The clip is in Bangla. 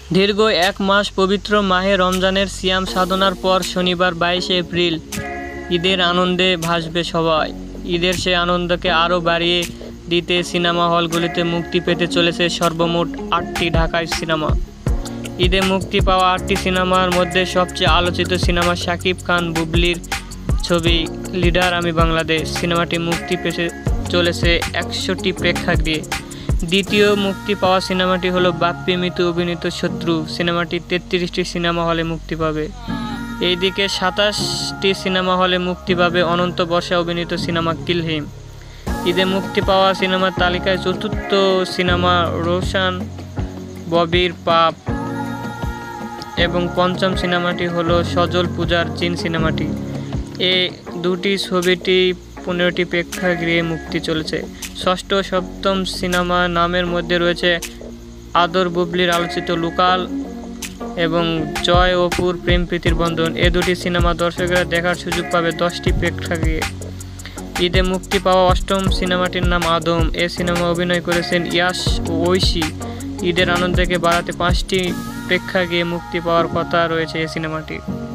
দীর্ঘ এক মাস পবিত্র মাহে রমজানের সিয়াম সাধনার পর শনিবার 22 এপ্রিল ঈদের আনন্দে ভাসবে সবাই। ঈদের সে আনন্দকে আরও বাড়িয়ে দিতে সিনেমা হলগুলিতে মুক্তি পেতে চলেছে সর্বমোট 8টি ঢাকাই সিনেমা। ঈদে মুক্তি পাওয়া 8টি সিনেমার মধ্যে সবচেয়ে আলোচিত সিনেমা শাকিব খান বুবলির ছবি লিডার আমি বাংলাদেশ। সিনেমাটি মুক্তি পেতে চলেছে 100টি প্রেক্ষাগৃহে। দ্বিতীয় মুক্তি পাওয়া সিনেমাটি হলো বাপ্পি মিতু অভিনীত শত্রু। সিনেমাটি 33টি সিনেমা হলে মুক্তি পাবে। এইদিকে 27টি সিনেমা হলে মুক্তি পাবে অনন্ত বর্ষা অভিনীত সিনেমা কিল হিম। ঈদে মুক্তি পাওয়া সিনেমার তালিকায় চতুর্থ সিনেমা রোশান ববির পাপ এবং পঞ্চম সিনেমাটি হলো সজল পূজার জিন সিনেমাটি। এই দুটি ছবিটি 15টি প্রেক্ষাগৃহে মুক্তি চলেছে। ষষ্ঠ ও সপ্তম সিনেমা নামের মধ্যে রয়েছে আদর বুবলির আলোচিত লোকাল এবং জয় অপুর প্রেম প্রীতির বন্ধন। এ দুটি সিনেমা দর্শকরা দেখার সুযোগ পাবে 10টি প্রেক্ষাগৃহে। ঈদে মুক্তি পাওয়া অষ্টম সিনেমাটির নাম আদম। এ সিনেমা অভিনয় করেছেন ইয়াশ ও ঐশী। ঈদের আনন্দকে বাড়াতে 5টি প্রেক্ষাগৃহে মুক্তি পাওয়ার কথা রয়েছে এ সিনেমাটি।